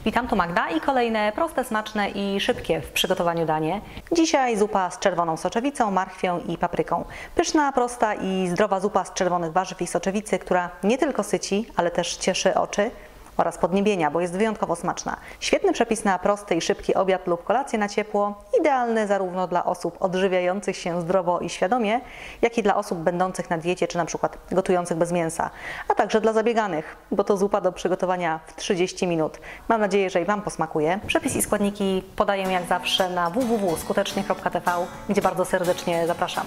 Witam, tu Magda i kolejne proste, smaczne i szybkie w przygotowaniu danie. Dzisiaj zupa z czerwoną soczewicą, marchwią i papryką. Pyszna, prosta i zdrowa zupa z czerwonych warzyw i soczewicy, która nie tylko syci, ale też cieszy oczy oraz podniebienia, bo jest wyjątkowo smaczna. Świetny przepis na prosty i szybki obiad lub kolację na ciepło, idealny zarówno dla osób odżywiających się zdrowo i świadomie, jak i dla osób będących na diecie, czy na przykład gotujących bez mięsa, a także dla zabieganych, bo to zupa do przygotowania w 30 minut. Mam nadzieję, że i Wam posmakuje. Przepis i składniki podaję jak zawsze na www.skutecznie.tv, gdzie bardzo serdecznie zapraszam.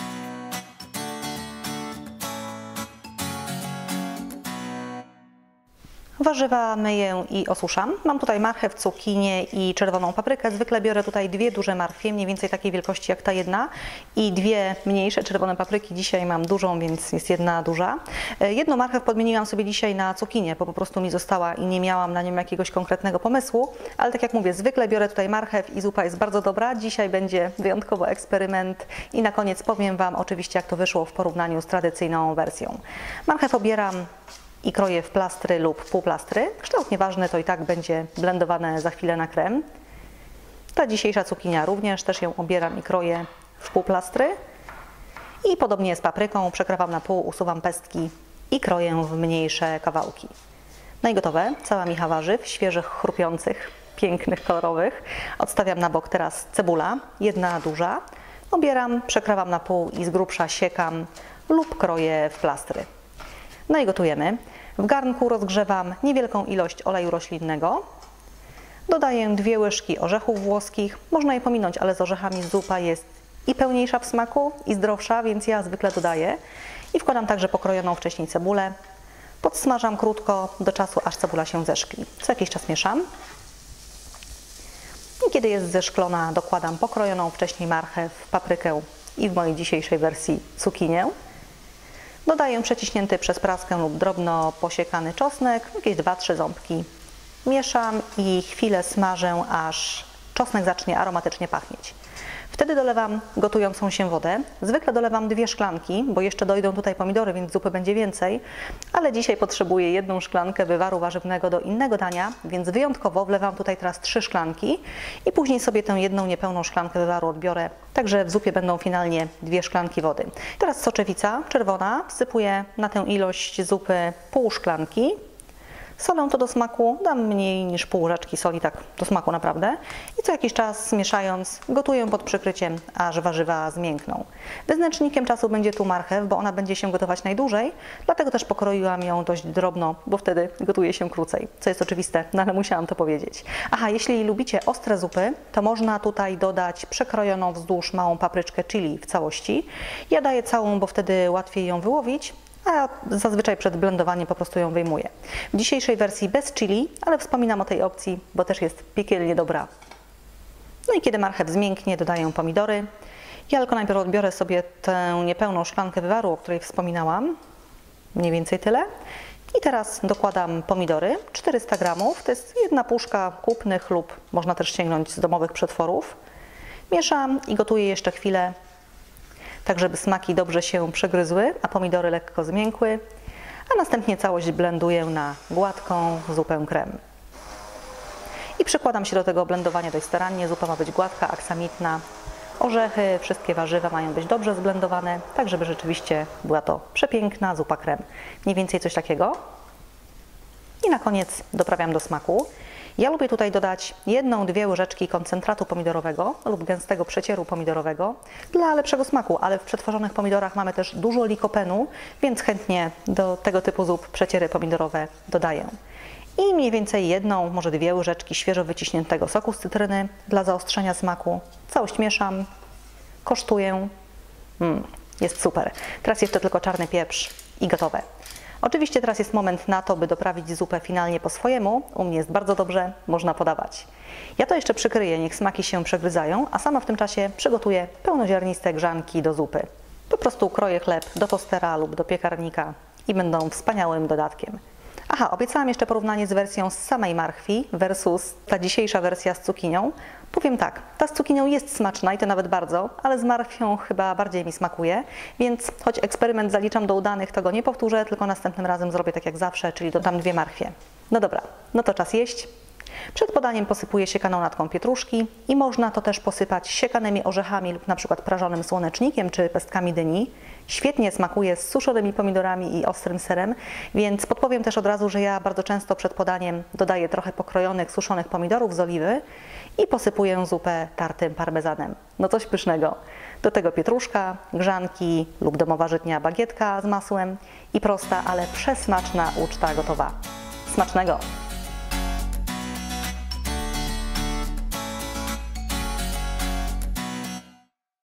Warzywa myję i osuszam. Mam tutaj marchew, cukinię i czerwoną paprykę. Zwykle biorę tutaj dwie duże marchwie, mniej więcej takiej wielkości jak ta jedna, i dwie mniejsze czerwone papryki. Dzisiaj mam dużą, więc jest jedna duża. Jedną marchew podmieniłam sobie dzisiaj na cukinię, bo po prostu mi została i nie miałam na nią jakiegoś konkretnego pomysłu, ale tak jak mówię, zwykle biorę tutaj marchew i zupa jest bardzo dobra. Dzisiaj będzie wyjątkowo eksperyment i na koniec powiem Wam oczywiście, jak to wyszło w porównaniu z tradycyjną wersją. Marchew obieram i kroję w plastry lub półplastry. Kształt nieważny, to i tak będzie blendowane za chwilę na krem. Ta dzisiejsza cukinia również, też ją obieram i kroję w półplastry. I podobnie z papryką, przekrawam na pół, usuwam pestki i kroję w mniejsze kawałki. No i gotowe, cała micha warzyw, świeżych, chrupiących, pięknych, kolorowych. Odstawiam na bok teraz cebula, jedna duża. Obieram, przekrawam na pół i z grubsza siekam lub kroję w plastry. No i gotujemy. W garnku rozgrzewam niewielką ilość oleju roślinnego. Dodaję 2 łyżki orzechów włoskich. Można je pominąć, ale z orzechami zupa jest i pełniejsza w smaku, i zdrowsza, więc ja zwykle dodaję. I wkładam także pokrojoną wcześniej cebulę. Podsmażam krótko do czasu, aż cebula się zeszkli. Co jakiś czas mieszam. I kiedy jest zeszklona, dokładam pokrojoną wcześniej marchew, paprykę i w mojej dzisiejszej wersji cukinię. Dodaję przeciśnięty przez praskę lub drobno posiekany czosnek, jakieś 2-3 ząbki. Mieszam i chwilę smażę, aż czosnek zacznie aromatycznie pachnieć. Wtedy dolewam gotującą się wodę. Zwykle dolewam 2 szklanki, bo jeszcze dojdą tutaj pomidory, więc zupy będzie więcej. Ale dzisiaj potrzebuję 1 szklankę wywaru warzywnego do innego dania, więc wyjątkowo wlewam tutaj teraz 3 szklanki i później sobie tę jedną niepełną szklankę wywaru odbiorę. Także w zupie będą finalnie 2 szklanki wody. Teraz soczewica czerwona. Wsypuję na tę ilość zupy pół szklanki. Solę to do smaku, dam mniej niż pół łyżeczki soli, tak do smaku naprawdę. I co jakiś czas mieszając, gotuję pod przykryciem, aż warzywa zmiękną. Wyznacznikiem czasu będzie tu marchew, bo ona będzie się gotować najdłużej, dlatego też pokroiłam ją dość drobno, bo wtedy gotuje się krócej, co jest oczywiste, no ale musiałam to powiedzieć. Aha, jeśli lubicie ostre zupy, to można tutaj dodać przekrojoną wzdłuż małą papryczkę chili w całości. Ja daję całą, bo wtedy łatwiej ją wyłowić, a zazwyczaj przed blendowaniem po prostu ją wyjmuję. W dzisiejszej wersji bez chili, ale wspominam o tej opcji, bo też jest piekielnie dobra. No i kiedy marchew zmięknie, dodaję pomidory. Ja tylko najpierw odbiorę sobie tę niepełną szklankę wywaru, o której wspominałam. Mniej więcej tyle. I teraz dokładam pomidory, 400 gramów. To jest 1 puszka kupnych lub można też sięgnąć z domowych przetworów. Mieszam i gotuję jeszcze chwilę, tak żeby smaki dobrze się przegryzły, a pomidory lekko zmiękły, a następnie całość blenduję na gładką zupę krem. I przykładam się do tego blendowania dość starannie. Zupa ma być gładka, aksamitna. Orzechy, wszystkie warzywa mają być dobrze zblendowane, tak żeby rzeczywiście była to przepiękna zupa krem. Mniej więcej coś takiego. I na koniec doprawiam do smaku. Ja lubię tutaj dodać 1-2 łyżeczki koncentratu pomidorowego lub gęstego przecieru pomidorowego dla lepszego smaku, ale w przetworzonych pomidorach mamy też dużo likopenu, więc chętnie do tego typu zup przeciery pomidorowe dodaję. I mniej więcej 1, może 2 łyżeczki świeżo wyciśniętego soku z cytryny dla zaostrzenia smaku. Całość mieszam, kosztuję. Jest super. Teraz jeszcze tylko czarny pieprz i gotowe. Oczywiście teraz jest moment na to, by doprawić zupę finalnie po swojemu. U mnie jest bardzo dobrze, można podawać. Ja to jeszcze przykryję, niech smaki się przegryzają, a sama w tym czasie przygotuję pełnoziarniste grzanki do zupy. Po prostu kroję chleb do tostera lub do piekarnika i będą wspaniałym dodatkiem. Aha, obiecałam jeszcze porównanie z wersją z samej marchwi versus ta dzisiejsza wersja z cukinią. Powiem tak, ta z cukinią jest smaczna i to nawet bardzo, ale z marchwią chyba bardziej mi smakuje, więc choć eksperyment zaliczam do udanych, to go nie powtórzę, tylko następnym razem zrobię tak jak zawsze, czyli dodam 2 marchwie. No dobra, no to czas jeść. Przed podaniem posypuję siekaną natką pietruszki i można to też posypać siekanymi orzechami lub na przykład prażonym słonecznikiem czy pestkami dyni. Świetnie smakuje z suszonymi pomidorami i ostrym serem, więc podpowiem też od razu, że ja bardzo często przed podaniem dodaję trochę pokrojonych, suszonych pomidorów z oliwy i posypuję zupę tartym parmezanem. No coś pysznego. Do tego pietruszka, grzanki lub domowa żytnia bagietka z masłem i prosta, ale przesmaczna uczta gotowa. Smacznego!